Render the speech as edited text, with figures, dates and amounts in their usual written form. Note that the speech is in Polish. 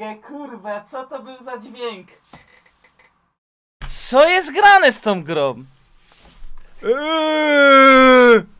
mogę, kurwa, co to był za dźwięk? Co jest grane z tą grą?